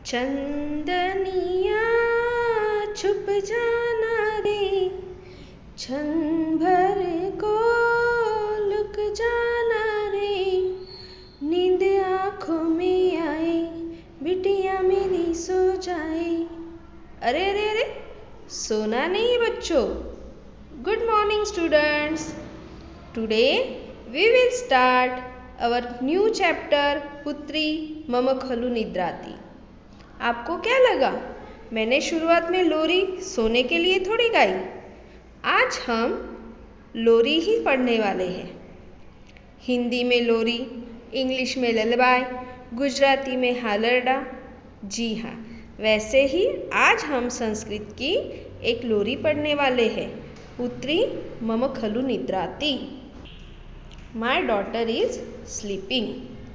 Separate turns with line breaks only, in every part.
चंदनिया छुप जाना रे, क्षण भर को लुक जाना रे, नींद आँखों में आए, बिटिया मेरी सो जाए। अरे अरे अरे, सोना नहीं बच्चों। Good morning students. Today we will start our new chapter पुत्री मम खलु निद्राति। आपको क्या लगा मैंने शुरुआत में लोरी सोने के लिए थोड़ी गाई? आज हम लोरी ही पढ़ने वाले हैं। हिंदी में लोरी, इंग्लिश में ललबाई, गुजराती में हालरडा। जी हाँ, वैसे ही आज हम संस्कृत की एक लोरी पढ़ने वाले हैं, पुत्री मम खलु निद्राति। My daughter is sleeping।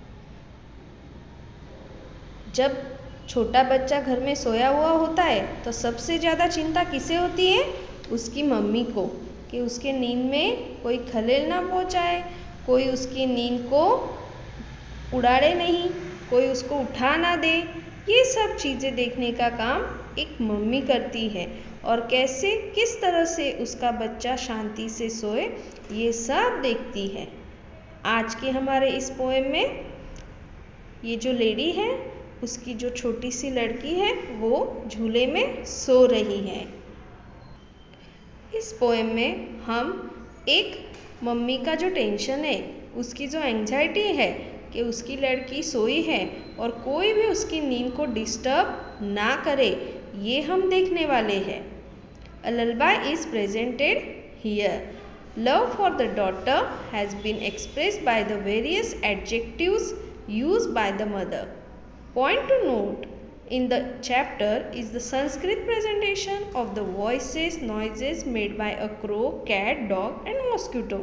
जब छोटा बच्चा घर में सोया हुआ होता है तो सबसे ज़्यादा चिंता किसे होती है? उसकी मम्मी को, कि उसके नींद में कोई खलेल ना पहुंचाए, कोई उसकी नींद को उड़ाड़े नहीं, कोई उसको उठा ना दे। ये सब चीज़ें देखने का काम एक मम्मी करती है और कैसे किस तरह से उसका बच्चा शांति से सोए ये सब देखती है। आज के हमारे इस पोएम में ये जो लेडी है उसकी जो छोटी सी लड़की है वो झूले में सो रही है। इस पोएम में हम एक मम्मी का जो टेंशन है, उसकी जो एंजाइटी है कि उसकी लड़की सोई है और कोई भी उसकी नींद को डिस्टर्ब ना करे, ये हम देखने वाले हैं। A lullaby is presented here. Love for the daughter has been expressed by the various adjectives used by the mother. Point to note in the chapter is the Sanskrit presentation of the voices, noises made by a crow, cat, dog and mosquito.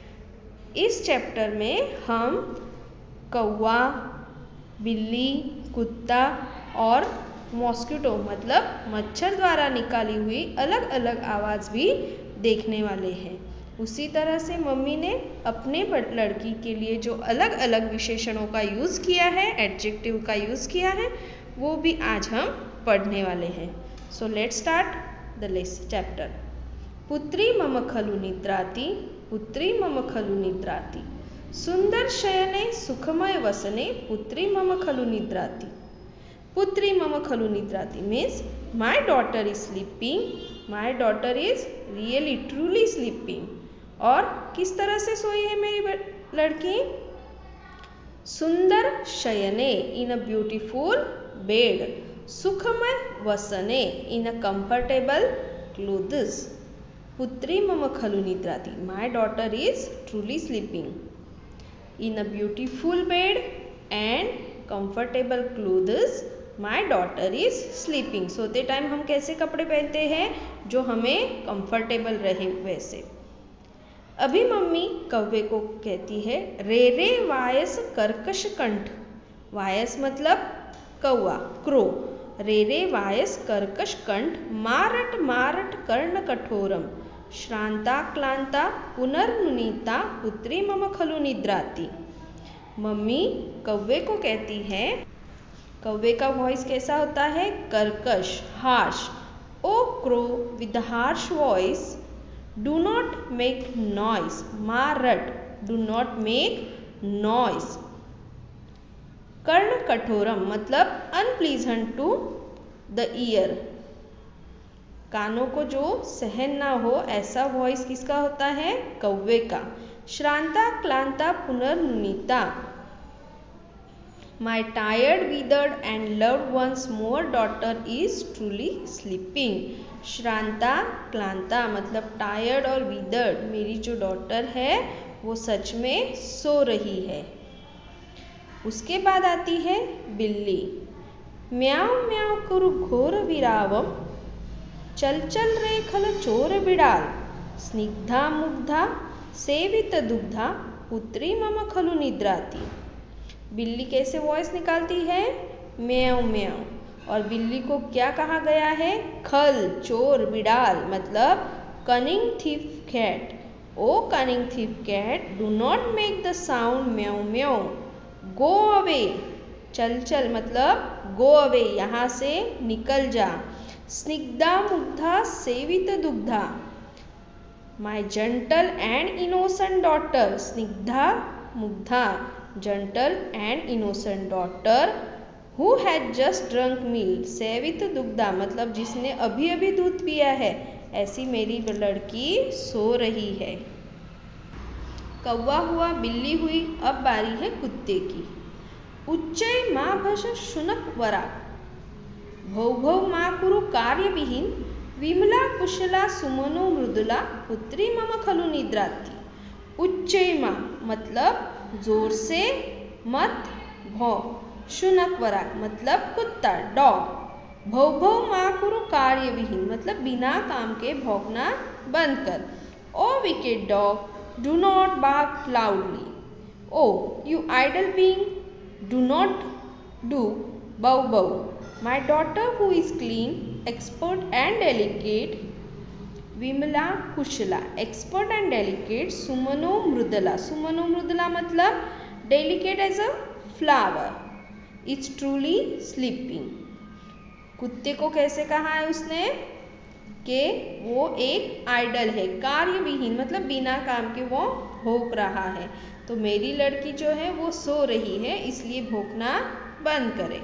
इस chapter में हम कौवा, बिल्ली, कुत्ता और mosquito मतलब मच्छर द्वारा निकाली हुई अलग अलग आवाज़ भी देखने वाले हैं। उसी तरह से मम्मी ने अपने लड़की के लिए जो अलग अलग विशेषणों का यूज़ किया है, एडजेक्टिव का यूज़ किया है, वो भी आज हम पढ़ने वाले हैं। So let's start the chapter. पुत्री मम खलु निद्राति, पुत्री मम खलु निद्राति, सुंदर शयने सुखमय वसने, पुत्री मम खलु निद्राति। पुत्री मम खलु निद्राति means my daughter is sleeping, my daughter is really truly sleeping. और किस तरह से सोई है मेरी लड़की? सुंदर शयने इन अ ब्यूटीफुल बेड, सुखमय वसने इन अ कंफर्टेबल क्लोथ्स। पुत्री मम खलु निद्राति, my daughter is truly sleeping in a beautiful bed and comfortable clothes. My daughter is sleeping. सोते टाइम हम कैसे कपड़े पहनते हैं जो हमें कंफर्टेबल रहे वैसे। अभी मम्मी कौवे को कहती है, रे रे वायस कर्कश कंठ। वायस मतलब कौवा, क्रो। रे रे वायस कर्कश कंठ, मारट मारट कर्ण कठोरम, श्रांता क्लांता पुनर्नुनीता, पुत्री मम खलु निद्राति। मम्मी कौवे को कहती है, कौवे का वॉइस कैसा होता है? कर्कश, harsh. O crow with harsh voice, do not make noise. मारट, डू नॉट मेक नॉइस। कर्ण कठोरम मतलब अनप्लीजेंट टू द ईयर, कानों को जो सहन ना हो ऐसा वॉइस किसका होता है? कौवे का। श्रांता क्लांता पुनर्नुनीता, My tired, withered and loved once more daughter is truly sleeping. श्रांता क्लांता मतलब टायर्ड और विदर्ड, मेरी जो डॉटर है वो सच में सो रही है। उसके बाद आती है बिल्ली। म्याऊ म्याऊ कुरु घोर विरावम, चल चल रे खल चोर बिड़ाल, स्निग्धा मुग्धा सेवित दुग्धा, पुत्री मम खलु निद्राति। बिल्ली कैसे वॉइस निकालती है? म्याऊ म्याऊ। और बिल्ली को क्या कहा गया है? खल, चोर, बिड़ाल मतलब cunning thief cat. O cunning thief cat, do not make the sound meow meow, go away, चल चल मतलब गो अवे, यहाँ से निकल जा। स्निग्धा मुग्धा सेवित दुग्धा, my gentle and innocent daughter. स्निग्धा मुग्धा, gentle and innocent daughter, who has just drunk milk. सेवित दुग्धा मतलब जिसने अभी अभी दूध पिया है, ऐसी मेरी लड़की सो रही है। कौवा हुआ, बिल्ली हुई, अब बारी है कुत्ते की। उच्चै माँ भष शुनक वरा, भौ भौ माँ कुरु कार्य विहीन, विमला कुशला सुमनो मृदुला, पुत्री मम खलु निद्राति। उच्चै माँ मतलब जोर से मत भौ, शुनक वरा मतलब कुत्ता डॉग, भौ भौ माँ कुरु कार्य विहीन मतलब बिना काम के भौंकना बंद कर। O wicked dog, do not bark loudly. O you idle being, do not do bow bow. My daughter who is clean, expert and delicate, Vimala Kushla, expert and delicate, Sumano Mrudala. Sumano Mrudala मतलब delicate as a flower, is truly sleeping. कुत्ते को कैसे कहा है उसने कि वो एक आइडल है, कार्य विहीन मतलब बिना काम के वो भौंक रहा है। तो मेरी लड़की जो है वो सो रही है, इसलिए भौंकना बंद करे।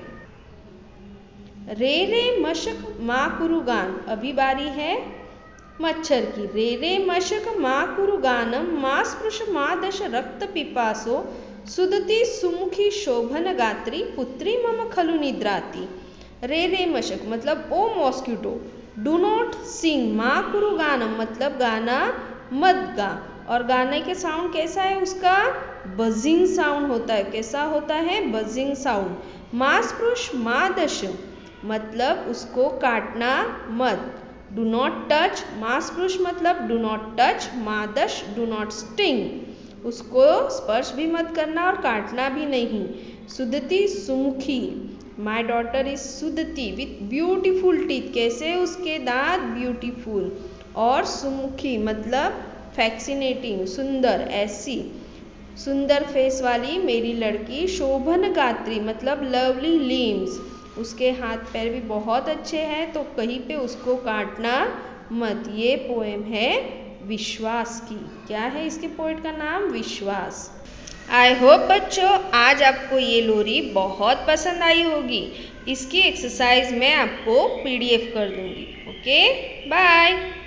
रे रे मशक माँ कुरु गान, अभी बारी है मच्छर की। रे रे मशक माँ कुरु गानम, माँ स्पृश माँ दश रक्त पिपासो, सुदति सुमुखी शोभन गात्री, पुत्री मम खलु निद्राति। रे रे मशक मतलब O mosquito, do not sing, माँ कुरु गानम मतलब गाना मत गा। और गाने के साउंड कैसा है उसका, बजिंग साउंड होता है। कैसा होता है, बजिंग साउंड। माँ स्पृश माँ दश मतलब उसको काटना मत। डू नॉट टच, माँ स्पृश मतलब डू नॉट टच, माँ दश डू नॉट स्टिंग, उसको स्पर्श भी मत करना और काटना भी नहीं। सुदति सुमुखी, माई डॉटर इज सुदति विथ ब्यूटीफुल टीथ, कैसे उसके दांत ब्यूटीफुल। और सुमुखी मतलब फैक्सीनेटिंग सुंदर, ऐसी सुंदर फेस वाली मेरी लड़की। शोभन गात्री मतलब लवली लिम्स, उसके हाथ पैर भी बहुत अच्छे हैं, तो कहीं पे उसको काटना मत। ये पोएम है विश्वास की। क्या है इसके पोएट का नाम, विश्वास। आई होप बच्चों आज आपको ये लोरी बहुत पसंद आई होगी। इसकी एक्सरसाइज मैं आपको PDF कर दूंगी। Okay bye.